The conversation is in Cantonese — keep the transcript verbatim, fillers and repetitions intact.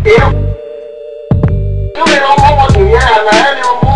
Yêu. Chứ mày không có một chủ nghĩa là này,